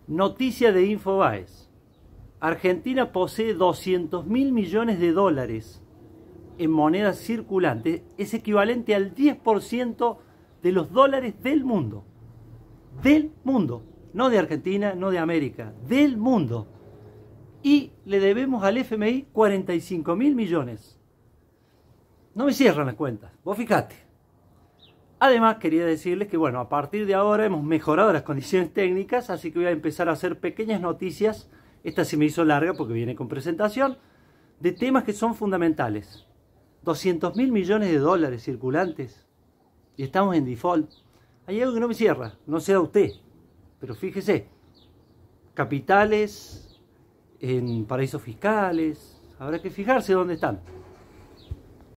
Noticia de Infobaes. Argentina posee 200.000 millones de dólares en moneda circulante. Es equivalente al 10% de los dólares del mundo. Del mundo. No de Argentina, no de América. Del mundo. Y le debemos al FMI 45.000 millones. No me cierran las cuentas. Vos fijate. Además, quería decirles que, bueno, a partir de ahora hemos mejorado las condiciones técnicas, así que voy a empezar a hacer pequeñas noticias. Esta se me hizo larga porque viene con presentación, de temas que son fundamentales. 200.000 millones de dólares circulantes y estamos en default. Hay algo que no me cierra, no sea usted, pero fíjese. Capitales en paraísos fiscales, habrá que fijarse dónde están.